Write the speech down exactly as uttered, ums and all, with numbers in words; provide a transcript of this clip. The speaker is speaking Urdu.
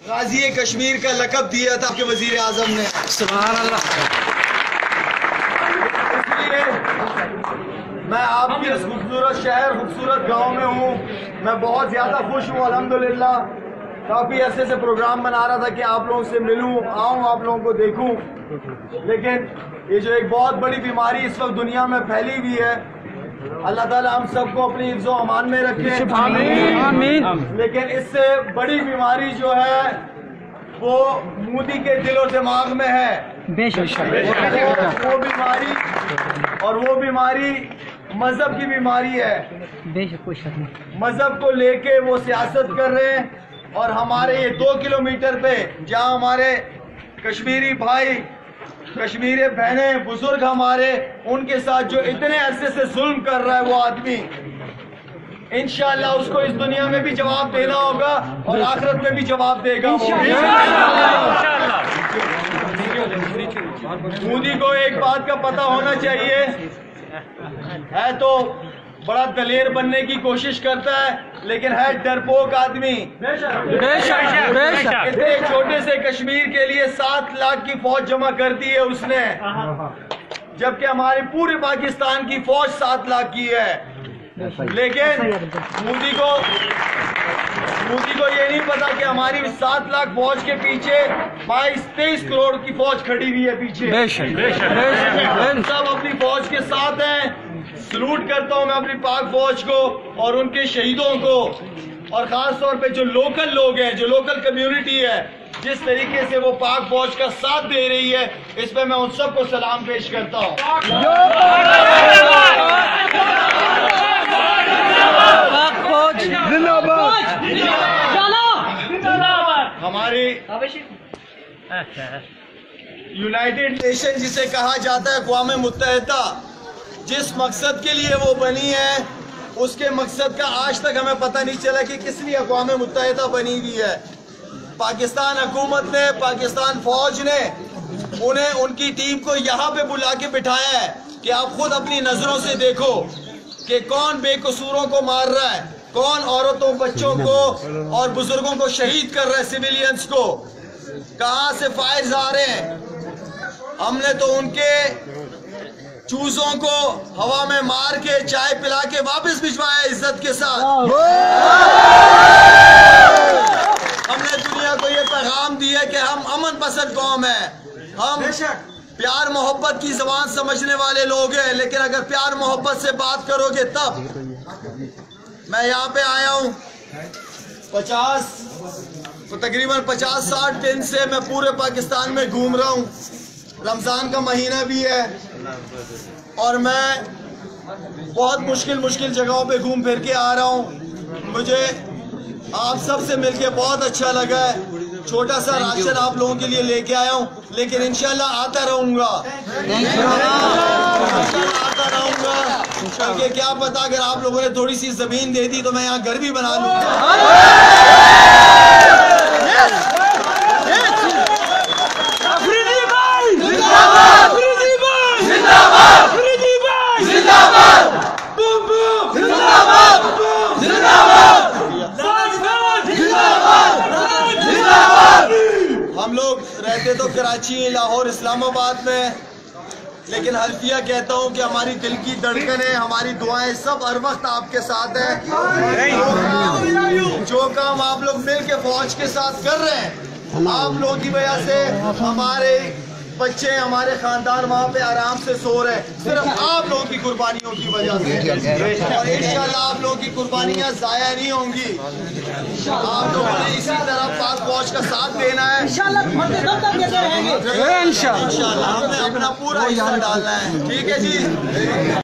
غازی کشمیر کا لقب دیا تھا آپ کے وزیر اعظم نے. سبحان اللہ. میں آپ کے اس خوبصورت شہر خوبصورت گاؤں میں ہوں. میں بہت زیادہ خوش ہوں الحمدللہ. کافی عرصے سے پروگرام بنا رہا تھا کہ آپ لوگوں سے ملوں, آؤں, آپ لوگوں کو دیکھوں. لیکن یہ جو ایک بہت بڑی بیماری اس وقت دنیا میں پھیلی ہوئی ہے, اللہ تعالیٰ ہم سب کو اپنی حفظ و امان میں رکھے. آمین. لیکن اس سے بڑی بیماری جو ہے وہ مودی کے دل و دماغ میں ہے. بے شک. وہ بیماری اور وہ بیماری مذہب کی بیماری ہے. بے شک کوئی شک نہیں. مذہب کو لے کے وہ سیاست کر رہے ہیں, اور ہمارے یہ دو کلومیٹر پہ جہاں ہمارے کشمیری بھائی, کشمیری بہنیں, بزرگ ہمارے, ان کے ساتھ جو اتنے عرصے سے ظلم کر رہا ہے وہ آدمی, انشاءاللہ اس کو اس دنیا میں بھی جواب دینا ہوگا اور آخرت میں بھی جواب دے گا. مودی کو ایک بات کا پتہ ہونا چاہیے, ہے تو بڑا دلیر بننے کی کوشش کرتا ہے لیکن ہے ڈرپوک آدمی. اتنے چھوٹے سے کشمیر کے لیے سات لاکھ کی فوج جمع کر دی ہے اس نے, جبکہ ہمارے پورے پاکستان کی فوج سات لاکھ کی ہے. لیکن مودی کو مودی کو یہ نہیں پتا کہ ہماری سات لاکھ فوج کے پیچھے بائیس تیئیس کروڑ کی فوج کھڑی ہوئی ہے پیچھے. سب اپنی فوج کے ساتھ ہیں. سلوٹ کرتا ہوں میں اپنی پاک فوج کو اور ان کے شہیدوں کو, اور خاص طور پہ جو لوکل لوگ ہیں, جو لوکل کمیونٹی ہے, جس طریقے سے وہ پاک فوج کا ساتھ دے رہی ہے, اس پہ میں ان سب کو سلام پیش کرتا ہوں. ہماری یونائٹڈ نیشن جسے کہا جاتا ہے اقوام متحدہ, جس مقصد کے لیے وہ بنی ہے اس کے مقصد کا آج تک ہمیں پتہ نہیں چلا کہ کس لیے اقوام متحدہ بنی ہوئی ہے. پاکستان حکومت نے, پاکستان فوج نے انہیں ان کی ٹیم کو یہاں پہ بلا کے بٹھایا ہے کہ آپ خود اپنی نظروں سے دیکھو کہ کون بے قصوروں کو مار رہا ہے, کون عورتوں, بچوں کو اور بزرگوں کو شہید کر رہا ہے, سویلینز کو, کہاں سے فائرز آ رہے ہیں. ہم نے تو ان کے چوزوں کو ہوا میں مار کے چائے پلا کے واپس بھجوایا عزت کے ساتھ. ہم نے دنیا کو یہ پیغام دیا کہ ہم امن پسند قوم ہیں, ہم پیار محبت کی زبان سمجھنے والے لوگ ہیں, لیکن اگر پیار محبت سے بات کرو گے تب. میں یہاں پہ آیا ہوں پچاس تقریباً پچاس ساٹھ دن سے میں پورے پاکستان میں گھوم رہا ہوں. رمضان کا مہینہ بھی ہے اور میں بہت مشکل مشکل جگہوں پہ گھوم پھر کے آ رہا ہوں. مجھے آپ سب سے مل کے بہت اچھا لگا ہے. چھوٹا سا راشن آپ لوگوں کے لیے لے کے آیا ہوں, لیکن انشاءاللہ آتا رہوں گا, آتا رہوں گا, کیونکہ کیا پتا اگر آپ لوگوں نے تھوڑی سی زمین دے دی تو میں یہاں گھر بھی بنا لوں گا. ہم لوگ رہتے تو کراچی, لاہور, اسلام آباد میں, لیکن حلفیہ کہتا ہوں کہ ہماری دل کی دھڑکنیں, ہماری دعائیں سب ہر وقت آپ کے ساتھ ہیں. جو کام آپ لوگ مل کے فوج کے ساتھ کر رہے ہیں, آپ لوگوں کی وجہ سے ہمارے بچے, ہمارے خاندان وہاں پہ آرام سے سو رہے ہیں, صرف آپ لوگوں کی قربانیوں کی وجہ سے. اور انشاءاللہ آپ لوگوں کی قربانیاں ضائع نہیں ہوں گی. آپ لوگوں نے اسی طرح پاک فوج کا ساتھ دینا ہے. انشاءاللہ ہم نے اپنا پورا حصہ ڈالنا ہے. ٹھیک ہے جی.